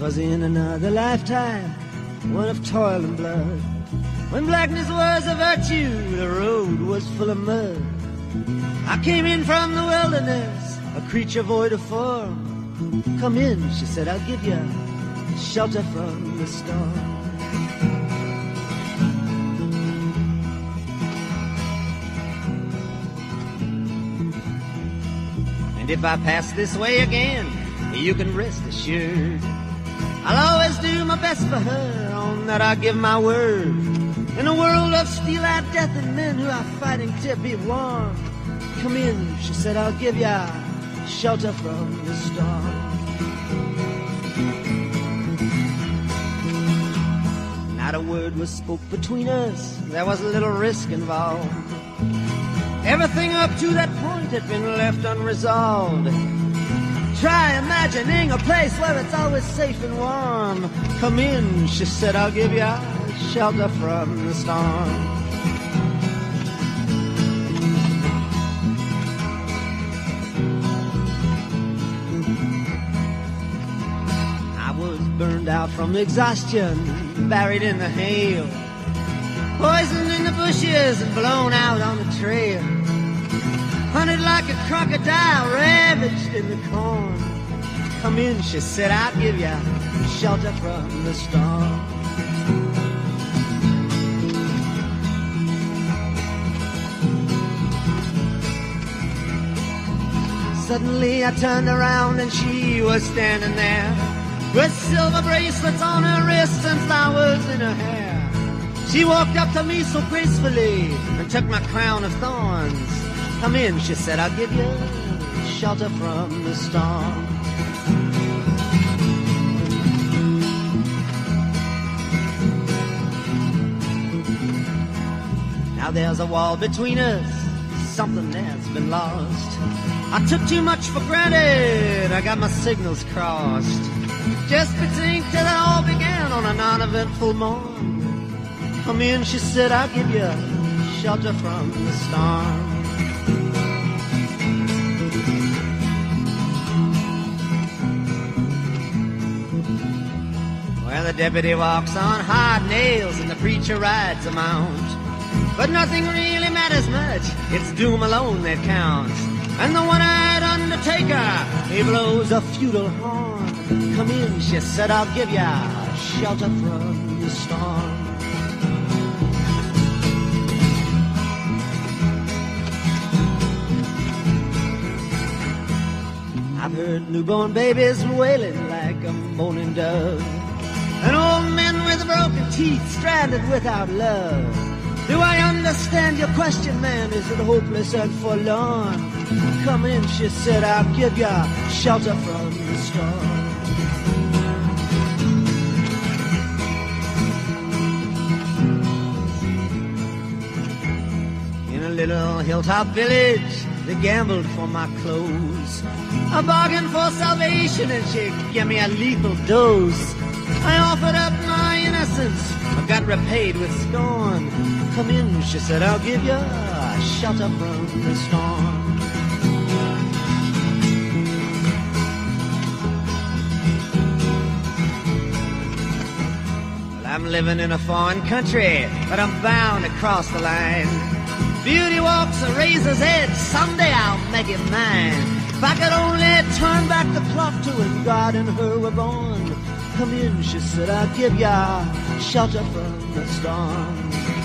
'Twas in another lifetime, one of toil and blood, when blackness was a virtue, the road was full of mud. I came in from the wilderness, a creature void of form. Come in, she said, I'll give you shelter from the storm. And if I pass this way again, you can rest assured I'll always do my best for her, on that I give my word. In a world of steel-eyed death and men who are fighting to be warm, come in, she said, I'll give ya shelter from the storm. Not a word was spoke between us, there was a little risk involved. Everything up to that point had been left unresolved. Try imagining a place where it's always safe and warm. Come in, she said, I'll give you shelter from the storm. I was burned out from exhaustion, buried in the hail, poisoned in the bushes and blown out on the trail. Hunted like a crocodile, ravaged in the corn. Come in, she said, I'll give you shelter from the storm. Suddenly I turned around and she was standing there, with silver bracelets on her wrists and flowers in her hair. She walked up to me so gracefully and took my crown of thorns. Come in, she said, I'll give you shelter from the storm. Now there's a wall between us, something that's been lost. I took too much for granted, I got my signals crossed. Just between till it all began on a non-eventful morn. Come in, she said, I'll give you shelter from the storm. Well, the deputy walks on hard nails and the preacher rides a mount. But nothing really matters much, it's doom alone that counts. And the one-eyed undertaker, he blows a feudal horn. Come in, she said, I'll give ya shelter from the storm. I've heard newborn babies wailing like a moaning dove, and old men with broken teeth stranded without love. Do I understand your question, man? Is it hopeless and forlorn? Come in, she said, I'll give ya shelter from the storm. In a little hilltop village, they gambled for my clothes. I bargained for salvation and she gave me a lethal dose. I offered up my innocence, I got repaid with scorn. Come in, she said, I'll give you shelter from the storm. Well, I'm living in a foreign country, but I'm bound to cross the line. Beauty walks a razor's edge, someday I'll make it mine. If I could only turn back the clock to when God and her were born. Come in, she said, I'll give ya shelter from the storm.